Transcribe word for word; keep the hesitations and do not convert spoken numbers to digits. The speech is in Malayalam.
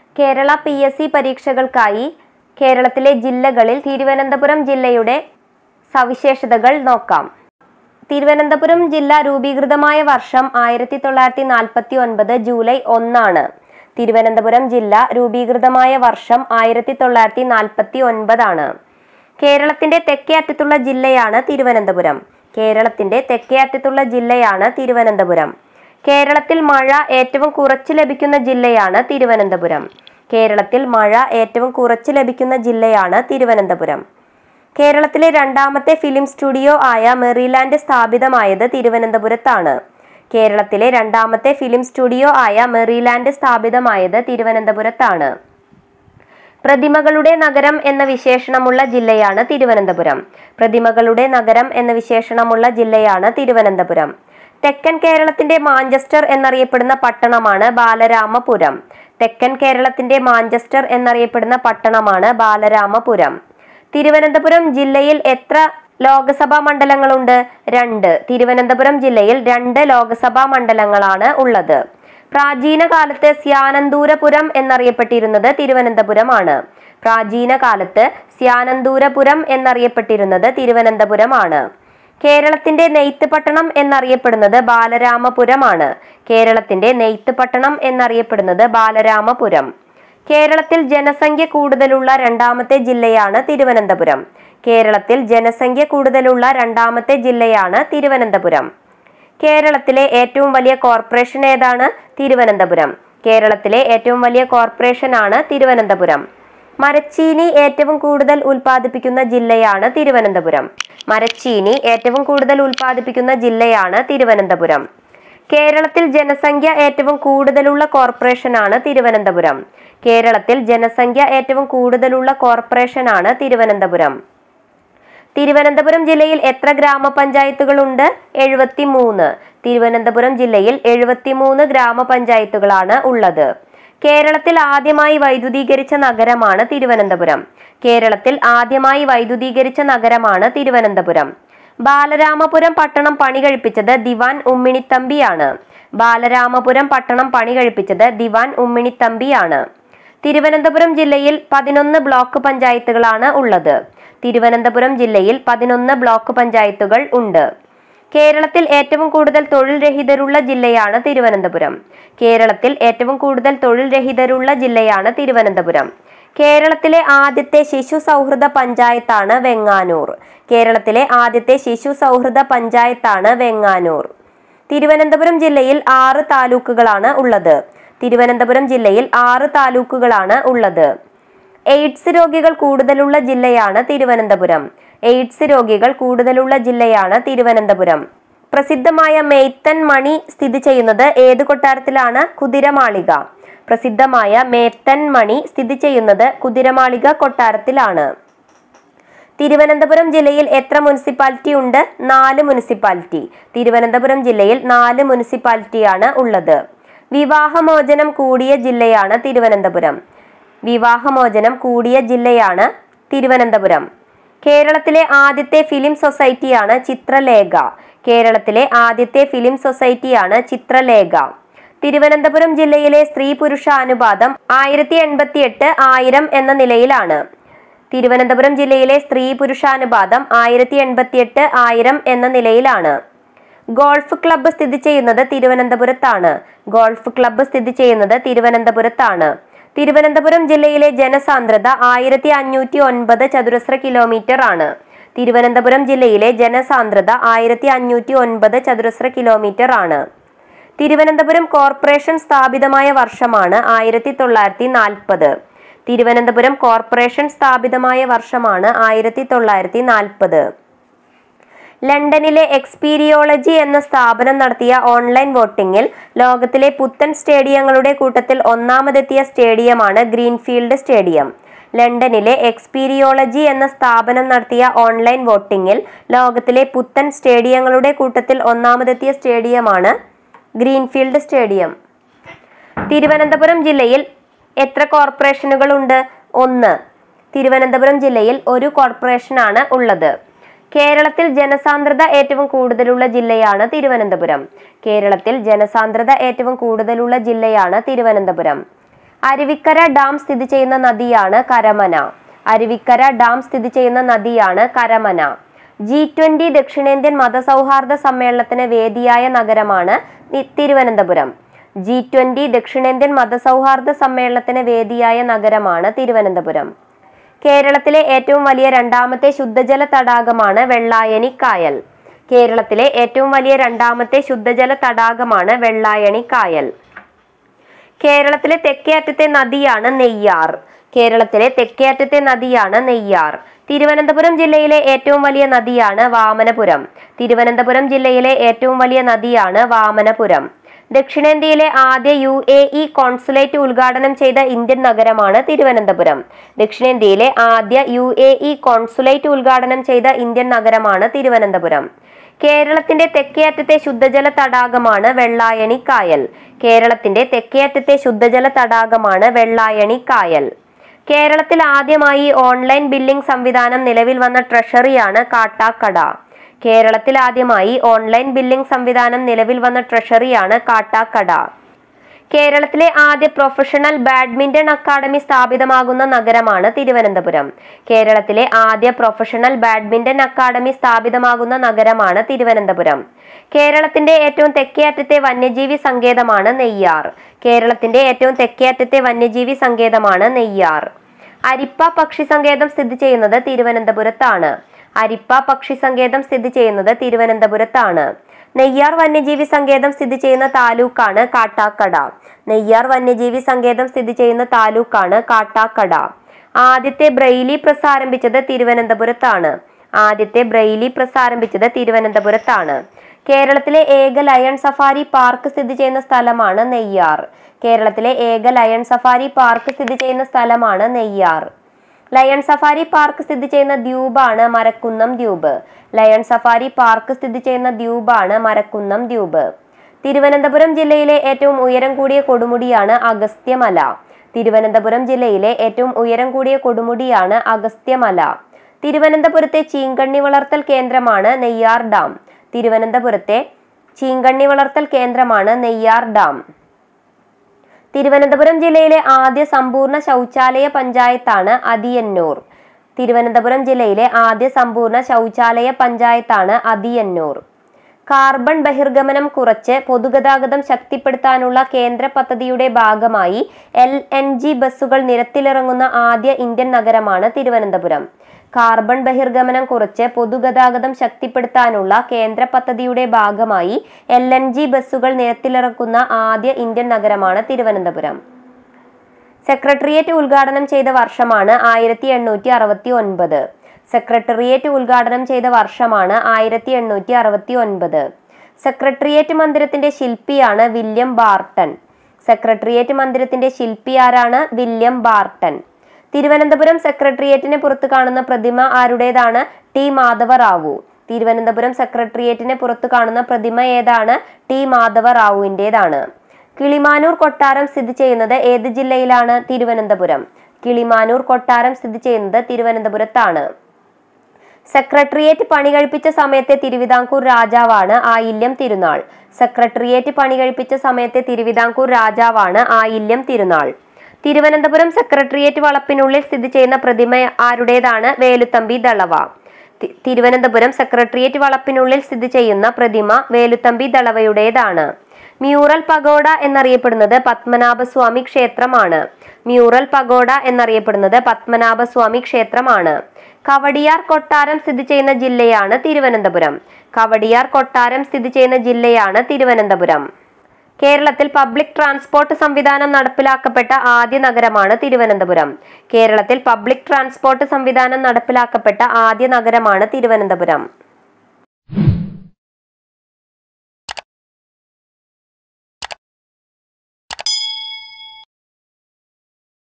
കേരള പി എസ് സി പരീക്ഷകൾക്കായി കേരളത്തിലെ ജില്ലകളിൽ തിരുവനന്തപുരം ജില്ലയുടെ സവിശേഷതകൾ നോക്കാം. തിരുവനന്തപുരം ജില്ല രൂപീകൃതമായ വർഷം ആയിരത്തി തൊള്ളായിരത്തി നാൽപ്പത്തി ഒൻപത് ജൂലൈ ഒന്നാണ്. തിരുവനന്തപുരം ജില്ല രൂപീകൃതമായ വർഷം ആയിരത്തി തൊള്ളായിരത്തി നാൽപ്പത്തി ഒൻപതാണ്. കേരളത്തിന്റെ തെക്കേ അറ്റത്തുള്ള ജില്ലയാണ് തിരുവനന്തപുരം. കേരളത്തിന്റെ തെക്കേ അറ്റത്തുള്ള ജില്ലയാണ് തിരുവനന്തപുരം. കേരളത്തിൽ മഴ ഏറ്റവും കുറച്ച് ലഭിക്കുന്ന ജില്ലയാണ് തിരുവനന്തപുരം. കേരളത്തിൽ മഴ ഏറ്റവും കുറച്ച് ലഭിക്കുന്ന ജില്ലയാണ് തിരുവനന്തപുരം. കേരളത്തിലെ രണ്ടാമത്തെ ഫിലിം സ്റ്റുഡിയോ ആയ മെറിലാൻഡ് സ്ഥാപിതമായത് തിരുവനന്തപുരത്താണ്. കേരളത്തിലെ രണ്ടാമത്തെ ഫിലിം സ്റ്റുഡിയോ ആയ മെറിലാൻഡ് സ്ഥാപിതമായത് തിരുവനന്തപുരത്താണ്. പ്രതിമകളുടെ നഗരം എന്ന വിശേഷണമുള്ള ജില്ലയാണ് തിരുവനന്തപുരം. പ്രതിമകളുടെ നഗരം എന്ന വിശേഷണമുള്ള ജില്ലയാണ് തിരുവനന്തപുരം. തെക്കൻ കേരളത്തിന്റെ മാഞ്ചസ്റ്റർ എന്നറിയപ്പെടുന്ന പട്ടണമാണ് ബാലരാമപുരം. തെക്കൻ കേരളത്തിന്റെ മാഞ്ചസ്റ്റർ എന്നറിയപ്പെടുന്ന പട്ടണമാണ് ബാലരാമപുരം. തിരുവനന്തപുരം ജില്ലയിൽ എത്ര ലോകസഭാ മണ്ഡലങ്ങളുണ്ട്? രണ്ട്. തിരുവനന്തപുരം ജില്ലയിൽ രണ്ട് ലോകസഭാ മണ്ഡലങ്ങളാണ് ഉള്ളത്. പ്രാചീന കാലത്ത് സ്യാനന്തൂരപുരം എന്നറിയപ്പെട്ടിരുന്നത് തിരുവനന്തപുരമാണ്. പ്രാചീന കാലത്ത് സ്യാനന്തൂരപുരം എന്നറിയപ്പെട്ടിരുന്നത് തിരുവനന്തപുരമാണ്. കേരളത്തിന്റെ നെയ്ത്ത് പട്ടണം എന്നറിയപ്പെടുന്നത് ബാലരാമപുരമാണ്. കേരളത്തിന്റെ നെയ്ത്ത് പട്ടണം എന്നറിയപ്പെടുന്നത് ബാലരാമപുരം. കേരളത്തിൽ ജനസംഖ്യ കൂടുതലുള്ള രണ്ടാമത്തെ ജില്ലയാണ് തിരുവനന്തപുരം. കേരളത്തിൽ ജനസംഖ്യ കൂടുതലുള്ള രണ്ടാമത്തെ ജില്ലയാണ് തിരുവനന്തപുരം. കേരളത്തിലെ ഏറ്റവും വലിയ കോർപ്പറേഷൻ ഏതാണ്? തിരുവനന്തപുരം. കേരളത്തിലെ ഏറ്റവും വലിയ കോർപ്പറേഷനാണ് തിരുവനന്തപുരം. മരച്ചീനി ഏറ്റവും കൂടുതൽ ഉൽപ്പാദിപ്പിക്കുന്ന ജില്ലയാണ് തിരുവനന്തപുരം. മരച്ചീനി ഏറ്റവും കൂടുതൽ ഉൽപ്പാദിപ്പിക്കുന്ന ജില്ലയാണ് തിരുവനന്തപുരം. കേരളത്തിൽ ജനസംഖ്യ ഏറ്റവും കൂടുതലുള്ള കോർപ്പറേഷനാണ് തിരുവനന്തപുരം. കേരളത്തിൽ ജനസംഖ്യ ഏറ്റവും കൂടുതലുള്ള കോർപ്പറേഷനാണ് തിരുവനന്തപുരം. തിരുവനന്തപുരം ജില്ലയിൽ എത്ര ഗ്രാമപഞ്ചായത്തുകളുണ്ട്? എഴുപത്തി മൂന്ന്. തിരുവനന്തപുരം ജില്ലയിൽ എഴുപത്തിമൂന്ന് ഗ്രാമപഞ്ചായത്തുകളാണ് ഉള്ളത്. കേരളത്തിൽ ആദ്യമായി വൈദ്യുതീകരിച്ച നഗരമാണ് തിരുവനന്തപുരം. കേരളത്തിൽ ആദ്യമായി വൈദ്യുതീകരിച്ച നഗരമാണ് തിരുവനന്തപുരം. ബാലരാമപുരം പട്ടണം പണി കഴിപ്പിച്ചത് ദിവാൻ ഉമ്മിണിത്തമ്പിയാണ്. ബാലരാമപുരം പട്ടണം പണി കഴിപ്പിച്ചത് ദിവാൻ ഉമ്മിണിത്തമ്പിയാണ്. തിരുവനന്തപുരം ജില്ലയിൽ പതിനൊന്ന് ബ്ലോക്ക് പഞ്ചായത്തുകളാണ് ഉള്ളത്. തിരുവനന്തപുരം ജില്ലയിൽ പതിനൊന്ന് ബ്ലോക്ക് പഞ്ചായത്തുകൾ ഉണ്ട്. കേരളത്തിൽ ഏറ്റവും കൂടുതൽ തൊഴിൽ രഹിതരുള്ള ജില്ലയാണ് തിരുവനന്തപുരം. കേരളത്തിൽ ഏറ്റവും കൂടുതൽ തൊഴിൽ രഹിതരുള്ള ജില്ലയാണ് തിരുവനന്തപുരം. കേരളത്തിലെ ആദ്യത്തെ ശിശു സൗഹൃദ പഞ്ചായത്താണ് വെങ്ങാനൂർ. കേരളത്തിലെ ആദ്യത്തെ ശിശു സൗഹൃദ പഞ്ചായത്താണ് വെങ്ങാനൂർ. തിരുവനന്തപുരം ജില്ലയിൽ ആറ് താലൂക്കുകളാണ് ഉള്ളത്. തിരുവനന്തപുരം ജില്ലയിൽ ആറ് താലൂക്കുകളാണ് ഉള്ളത്. എയ്ഡ്സ് രോഗികൾ കൂടുതലുള്ള ജില്ലയാണ് തിരുവനന്തപുരം. എയ്ഡ്സ് രോഗികൾ കൂടുതലുള്ള ജില്ലയാണ് തിരുവനന്തപുരം. പ്രസിദ്ധമായ മേത്തൻ മണി സ്ഥിതി ചെയ്യുന്നത് ഏത് കൊട്ടാരത്തിലാണ്? കുതിരമാളിക. പ്രസിദ്ധമായ മേത്തൻ മണി സ്ഥിതി ചെയ്യുന്നത് കുതിരമാളിക കൊട്ടാരത്തിലാണ്. തിരുവനന്തപുരം ജില്ലയിൽ എത്ര മുനിസിപ്പാലിറ്റി ഉണ്ട്? നാല് മുനിസിപ്പാലിറ്റി. തിരുവനന്തപുരം ജില്ലയിൽ നാല് മുനിസിപ്പാലിറ്റിയാണ് ഉള്ളത്. വിവാഹമോചനം കൂടിയ ജില്ലയാണ് തിരുവനന്തപുരം. വിവാഹമോചനം കൂടിയ ജില്ലയാണ് തിരുവനന്തപുരം. കേരളത്തിലെ ആദ്യത്തെ ഫിലിം സൊസൈറ്റിയാണ് ചിത്രലേഖ. കേരളത്തിലെ ആദ്യത്തെ ഫിലിം സൊസൈറ്റിയാണ് ചിത്രലേഖ. തിരുവനന്തപുരം ജില്ലയിലെ സ്ത്രീ പുരുഷ അനുപാതം ആയിരത്തി എൺപത്തി എട്ട് ആയിരം എന്ന നിലയിലാണ്. തിരുവനന്തപുരം ജില്ലയിലെ സ്ത്രീ പുരുഷാനുപാതം ആയിരത്തി എൺപത്തി എട്ട് ആയിരം എന്ന നിലയിലാണ്. ഗോൾഫ് ക്ലബ്ബ് സ്ഥിതി ചെയ്യുന്നത് തിരുവനന്തപുരത്താണ്. ഗോൾഫ് ക്ലബ്ബ് സ്ഥിതി ചെയ്യുന്നത് തിരുവനന്തപുരത്താണ്. തിരുവനന്തപുരം ജില്ലയിലെ ജനസാന്ദ്രത ആയിരത്തി അഞ്ഞൂറ്റി ഒൻപത് ചതുരശ്ര കിലോമീറ്റർ ആണ്. തിരുവനന്തപുരം ജില്ലയിലെ ജനസാന്ദ്രത ആയിരത്തി അഞ്ഞൂറ്റി ഒൻപത് ചതുരശ്ര കിലോമീറ്റർ ആണ്. തിരുവനന്തപുരം കോർപ്പറേഷൻ സ്ഥാപിതമായ വർഷമാണ് ആയിരത്തി തൊള്ളായിരത്തി നാൽപ്പത്. തിരുവനന്തപുരം കോർപ്പറേഷൻ സ്ഥാപിതമായ വർഷമാണ് ആയിരത്തി തൊള്ളായിരത്തി നാൽപ്പത്. ലണ്ടനിലെ എക്സ്പീരിയോളജി എന്ന സ്ഥാപനം നടത്തിയ ഓൺലൈൻ വോട്ടിംഗിൽ ലോകത്തിലെ പുത്തൻ സ്റ്റേഡിയങ്ങളുടെ കൂട്ടത്തിൽ ഒന്നാമതെത്തിയ സ്റ്റേഡിയമാണ് ഗ്രീൻഫീൽഡ് സ്റ്റേഡിയം. ലണ്ടനിലെ എക്സ്പീരിയോളജി എന്ന സ്ഥാപനം നടത്തിയ ഓൺലൈൻ വോട്ടിംഗിൽ ലോകത്തിലെ പുത്തൻ സ്റ്റേഡിയങ്ങളുടെ കൂട്ടത്തിൽ ഒന്നാമതെത്തിയ സ്റ്റേഡിയമാണ് ഗ്രീൻഫീൽഡ് സ്റ്റേഡിയം. തിരുവനന്തപുരം ജില്ലയിൽ എത്ര കോർപ്പറേഷനുകളുണ്ട്? ഒന്ന്. തിരുവനന്തപുരം ജില്ലയിൽ ഒരു കോർപ്പറേഷനാണ് ഉള്ളത്. കേരളത്തിൽ ജനസാന്ദ്രത ഏറ്റവും കൂടുതലുള്ള ജില്ലയാണ് തിരുവനന്തപുരം. കേരളത്തിൽ ജനസാന്ദ്രത ഏറ്റവും കൂടുതലുള്ള ജില്ലയാണ് തിരുവനന്തപുരം. അരുവിക്കര ഡാം സ്ഥിതി ചെയ്യുന്ന നദിയാണ് കരമന. അരുവിക്കര ഡാം സ്ഥിതി ചെയ്യുന്ന നദിയാണ് കരമന. ജി ട്വന്റി ദക്ഷിണേന്ത്യൻ മതസൗഹാർദ്ദ സമ്മേളനത്തിന് വേദിയായ നഗരമാണ് തിരുവനന്തപുരം. ജി ട്വന്റി ദക്ഷിണേന്ത്യൻ മതസൗഹാർദ്ദ സമ്മേളനത്തിന് വേദിയായ നഗരമാണ് തിരുവനന്തപുരം. കേരളത്തിലെ ഏറ്റവും വലിയ രണ്ടാമത്തെ ശുദ്ധജല തടാകമാണ് വെള്ളായണി കായൽ. കേരളത്തിലെ ഏറ്റവും വലിയ രണ്ടാമത്തെ ശുദ്ധജല തടാകമാണ് വെള്ളായണി കായൽ. കേരളത്തിലെ തെക്കേ അറ്റത്തെ നദിയാണ് നെയ്യാർ. കേരളത്തിലെ തെക്കേ അറ്റത്തെ നദിയാണ് നെയ്യാർ. തിരുവനന്തപുരം ജില്ലയിലെ ഏറ്റവും വലിയ നദിയാണ് വാമനപുരം. തിരുവനന്തപുരം ജില്ലയിലെ ഏറ്റവും വലിയ നദിയാണ് വാമനപുരം. ദക്ഷിണേന്ത്യയിലെ ആദ്യ യു എ ഇ കോൺസുലേറ്റ് ഉദ്ഘാടനം ചെയ്ത ഇന്ത്യൻ നഗരമാണ് തിരുവനന്തപുരം. ദക്ഷിണേന്ത്യയിലെ ആദ്യ യു എ ഇ കോൺസുലേറ്റ് ഉദ്ഘാടനം ചെയ്ത ഇന്ത്യൻ നഗരമാണ് തിരുവനന്തപുരം. കേരളത്തിന്റെ തെക്കേ അറ്റത്തെ ശുദ്ധജല തടാകമാണ് വെള്ളായണി കായൽ. കേരളത്തിന്റെ തെക്കേ അറ്റത്തെ ശുദ്ധജല തടാകമാണ് വെള്ളായണി കായൽ. കേരളത്തിൽ ആദ്യമായി ഓൺലൈൻ ബില്ലിംഗ് സംവിധാനം നിലവിൽ വന്ന ട്രഷറിയാണ് കാട്ടാക്കട. കേരളത്തിൽ ആദ്യമായി ഓൺലൈൻ ബില്ലിംഗ് സംവിധാനം നിലവിൽ വന്ന ട്രഷറിയാണ് കാട്ടാക്കട. കേരളത്തിലെ ആദ്യ പ്രൊഫഷണൽ ബാഡ്മിന്റൺ അക്കാദമി സ്ഥാപിതമാകുന്ന നഗരമാണ് തിരുവനന്തപുരം. കേരളത്തിലെ ആദ്യ പ്രൊഫഷണൽ ബാഡ്മിന്റൺ അക്കാദമി സ്ഥാപിതമാകുന്ന നഗരമാണ് തിരുവനന്തപുരം. കേരളത്തിന്റെ ഏറ്റവും തെക്കേ അറ്റത്തെ വന്യജീവി സങ്കേതമാണ് നെയ്യാർ. കേരളത്തിന്റെ ഏറ്റവും തെക്കേ അറ്റത്തെ വന്യജീവി സങ്കേതമാണ് നെയ്യാർ. അരിപ്പ പക്ഷി സങ്കേതം സ്ഥിതി ചെയ്യുന്നത് തിരുവനന്തപുരത്താണ്. അരിപ്പ പക്ഷി സങ്കേതം സ്ഥിതി ചെയ്യുന്നത് തിരുവനന്തപുരത്താണ്. നെയ്യാർ വന്യജീവി സങ്കേതം സ്ഥിതി ചെയ്യുന്ന താലൂക്കാണ് കാട്ടാക്കട. നെയ്യാർ വന്യജീവി സങ്കേതം സ്ഥിതി ചെയ്യുന്ന താലൂക്കാണ് കാട്ടാക്കട. ആദ്യത്തെ ബ്രെയിലി പ്രസ് ആരംഭിച്ചത് തിരുവനന്തപുരത്താണ്. ആദ്യത്തെ ബ്രെയിലി പ്രസ് ആരംഭിച്ചത് തിരുവനന്തപുരത്താണ്. കേരളത്തിലെ ഏക ലയൺ സഫാരി പാർക്ക് സ്ഥിതി ചെയ്യുന്ന സ്ഥലമാണ് നെയ്യാർ. കേരളത്തിലെ ഏക ലയൺ സഫാരി പാർക്ക് സ്ഥിതി ചെയ്യുന്ന സ്ഥലമാണ് നെയ്യാർ. ലയൺ സഫാരി പാർക്ക് സ്ഥിതി ചെയ്യുന്ന ദ്വീപാണ് മരക്കുന്നം ദ്വീപ്. ലയൺ സഫാരി പാർക്ക് സ്ഥിതി ചെയ്യുന്ന ദ്വീപാണ് മരക്കുന്നം ദ്വീപ്. തിരുവനന്തപുരം ജില്ലയിലെ ഏറ്റവും ഉയരം കൂടിയ കൊടുമുടിയാണ് അഗസ്ത്യമല. തിരുവനന്തപുരം ജില്ലയിലെ ഏറ്റവും ഉയരം കൂടിയ കൊടുമുടിയാണ് അഗസ്ത്യമല. തിരുവനന്തപുരത്തെ ചീങ്കണ്ണി വളർത്തൽ കേന്ദ്രമാണ് നെയ്യാർ ഡാം. തിരുവനന്തപുരത്തെ ചീങ്കണ്ണി വളർത്തൽ കേന്ദ്രമാണ് നെയ്യാർ ഡാം. തിരുവനന്തപുരം ജില്ലയിലെ ആദ്യ സമ്പൂർണ്ണ ശൗചാലയ പഞ്ചായത്താണ് അതിയന്നൂർ. തിരുവനന്തപുരം ജില്ലയിലെ ആദ്യ സമ്പൂർണ്ണ ശൗചാലയ പഞ്ചായത്താണ് അതിയന്നൂർ. കാർബൺ ബഹിർഗമനം കുറച്ച് പൊതുഗതാഗതം ശക്തിപ്പെടുത്താനുള്ള കേന്ദ്ര പദ്ധതിയുടെ ഭാഗമായി എൽ എൻ ജി ബസ്സുകൾ നിരത്തിലിറങ്ങുന്ന ആദ്യ ഇന്ത്യൻ നഗരമാണ് തിരുവനന്തപുരം. കാർബൺ ബഹിർഗമനം കുറച്ച് പൊതുഗതാഗതം ശക്തിപ്പെടുത്താനുള്ള കേന്ദ്ര പദ്ധതിയുടെ ഭാഗമായി എൽ എൻ ജി ബസ്സുകൾ നിരത്തിലിറക്കുന്ന ആദ്യ ഇന്ത്യൻ നഗരമാണ് തിരുവനന്തപുരം. സെക്രട്ടേറിയറ്റ് ഉദ്ഘാടനം ചെയ്ത വർഷമാണ് ആയിരത്തി എണ്ണൂറ്റി അറുപത്തി ഒൻപത്. സെക്രട്ടേറിയറ്റ് ഉദ്ഘാടനം ചെയ്ത വർഷമാണ് ആയിരത്തി എണ്ണൂറ്റി അറുപത്തി ഒൻപത്. സെക്രട്ടേറിയറ്റ് മന്ദിരത്തിന്റെ ശില്പിയാണ് വില്യം ബാർട്ടൺ. സെക്രട്ടേറിയറ്റ് മന്ദിരത്തിന്റെ ശില്പി ആരാണ്? William Barton. തിരുവനന്തപുരം സെക്രട്ടേറിയറ്റിന് പുറത്ത് കാണുന്ന പ്രതിമ ആരുടേതാണ്? ടി മാധവറാവു. തിരുവനന്തപുരം സെക്രട്ടേറിയറ്റിന് പുറത്ത് കാണുന്ന പ്രതിമ ഏതാണ്? ടി മാധവറാവുവിൻ്റെതാണ്. കിളിമാനൂർ കൊട്ടാരം സ്ഥിതി ചെയ്യുന്നത് ഏത് ജില്ലയിലാണ്? തിരുവനന്തപുരം. കിളിമാനൂർ കൊട്ടാരം സ്ഥിതി ചെയ്യുന്നത് തിരുവനന്തപുരത്താണ്. സെക്രട്ടേറിയറ്റ് പണി കഴിപ്പിച്ച സമയത്തെ തിരുവിതാംകൂർ രാജാവാണ് ആയില്യം തിരുനാൾ. സെക്രട്ടേറിയറ്റ് പണി കഴിപ്പിച്ച സമയത്തെ തിരുവിതാംകൂർ രാജാവാണ് ആയില്യം തിരുനാൾ. തിരുവനന്തപുരം സെക്രട്ടേറിയറ്റ് വളപ്പിനുള്ളിൽ സ്ഥിതി ചെയ്യുന്ന പ്രതിമ ആരുടേതാണ്? വേലുത്തമ്പി ദളവ. തിരുവനന്തപുരം സെക്രട്ടേറിയറ്റ് വളപ്പിനുള്ളിൽ സ്ഥിതി ചെയ്യുന്ന പ്രതിമ വേലുത്തമ്പി ദളവയുടേതാണ്. മ്യൂറൽ പഗോഡ എന്നറിയപ്പെടുന്നത് പത്മനാഭസ്വാമി ക്ഷേത്രമാണ്. മ്യൂറൽ പഗോഡ എന്നറിയപ്പെടുന്നത് പത്മനാഭസ്വാമി ക്ഷേത്രമാണ്. കവടിയാർ കൊട്ടാരം സ്ഥിതി ചെയ്യുന്ന ജില്ലയാണ് തിരുവനന്തപുരം. കവടിയാർ കൊട്ടാരം സ്ഥിതി ചെയ്യുന്ന ജില്ലയാണ് തിരുവനന്തപുരം. കേരളത്തിൽ പബ്ലിക് ട്രാൻസ്പോർട്ട് സംവിധാനം നടപ്പിലാക്കപ്പെട്ട ആദ്യ നഗരമാണ് തിരുവനന്തപുരം. കേരളത്തിൽ പബ്ലിക് ട്രാൻസ്പോർട്ട് സംവിധാനം നടപ്പിലാക്കപ്പെട്ട ആദ്യ നഗരമാണ് തിരുവനന്തപുരം.